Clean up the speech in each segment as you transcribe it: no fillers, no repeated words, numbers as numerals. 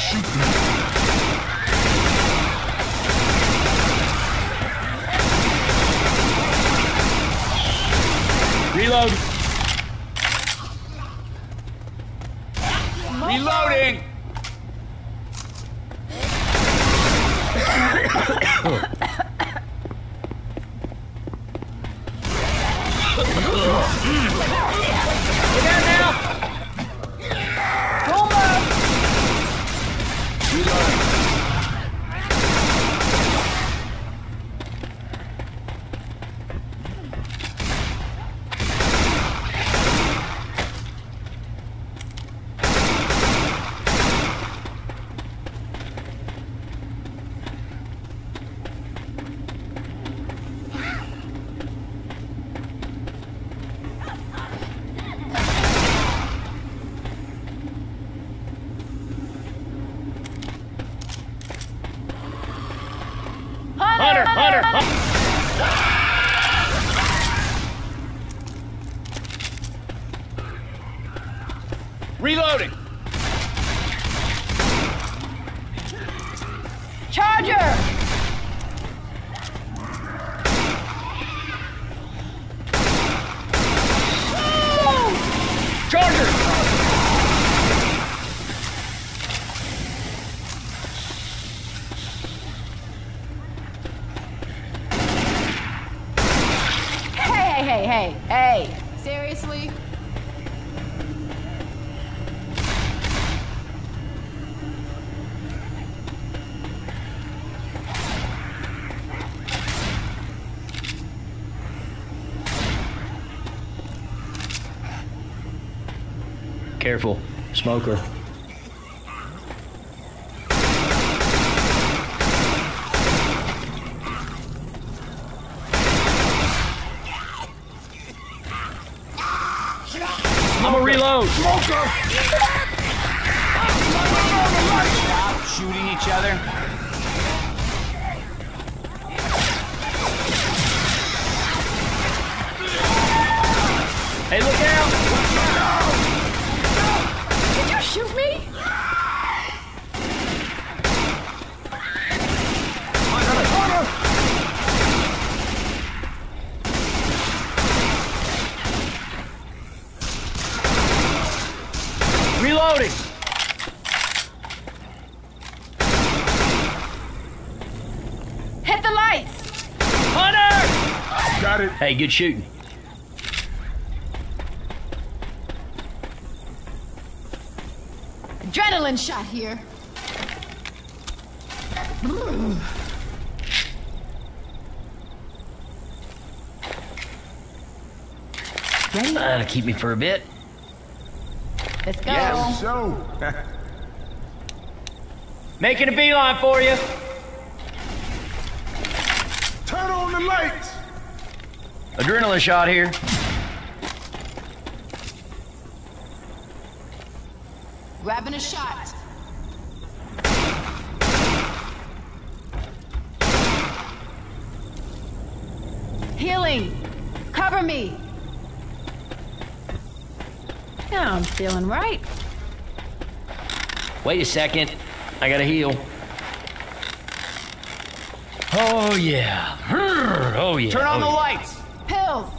Reload. Reloading. Get down now. Boomer. Reloading. Hunter! Reloading! Charger! Charger! Hey! Seriously? Careful, smoker. I'm a reload. Smoker! Stop shooting each other. Hey, look out! Did you shoot me? Reloading! Hit the lights! Hunter! Got it. Hey, good shooting. Adrenaline shot here. Ready? That'll keep me for a bit. Let's go. Yes, so. Making a beeline for you. Turn on the lights. Adrenaline shot here. Grabbing a shot. Healing. Cover me. Now I'm feeling right. Wait a second. I gotta heal. Oh, yeah. Oh, yeah. Turn on oh, the yeah. lights! Pills.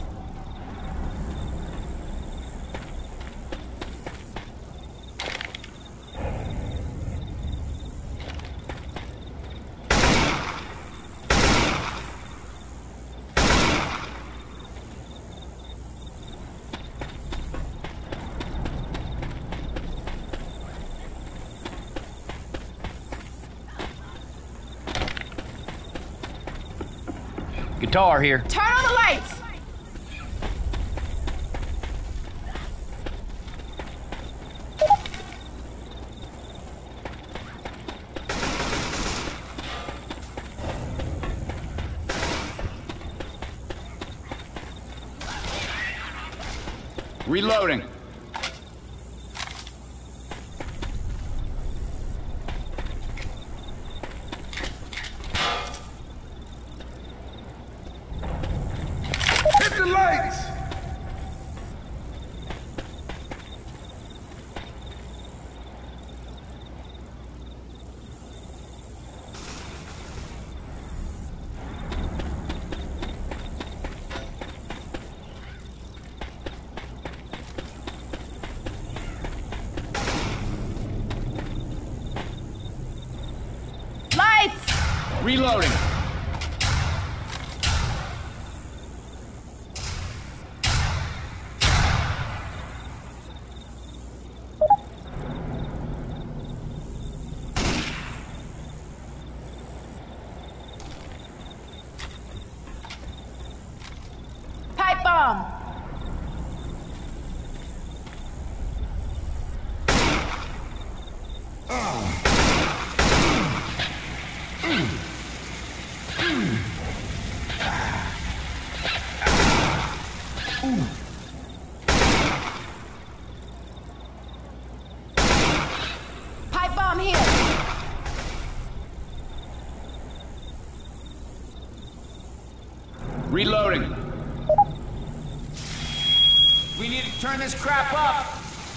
Guitar here. Turn on the lights. Reloading. Hit the lights. Reloading. Pipe bomb. Pipe bomb here. Reloading. We need to turn this crap up.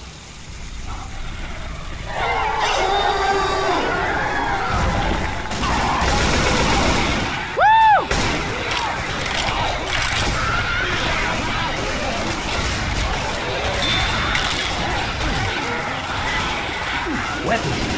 Woo! Weapons.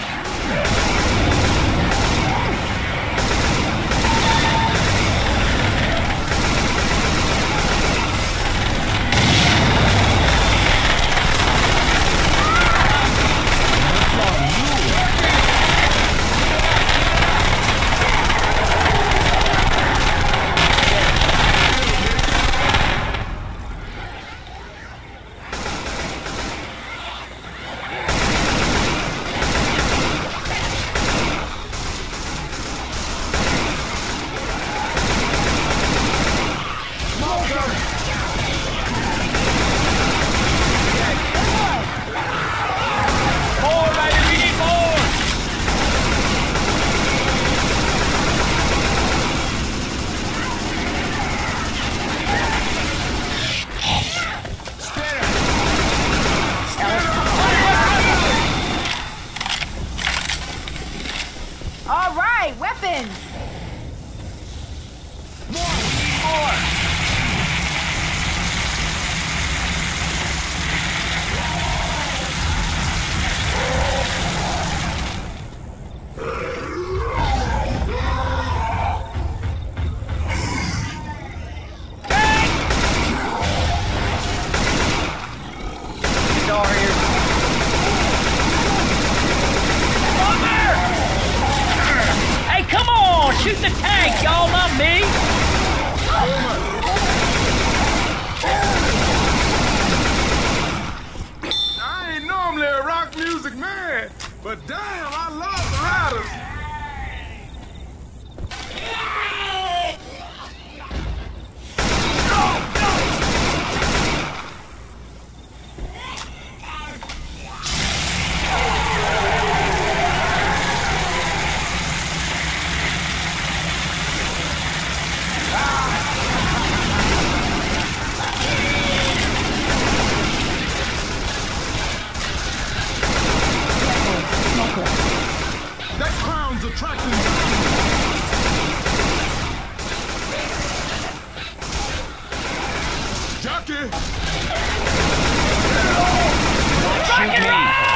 All right, weapons. Door here. Hey, come on! Shoot the tank, y'all, not me! I ain't normally a rock music man, but damn, I love the Riders. That crown's attracting jockey. Shoot me!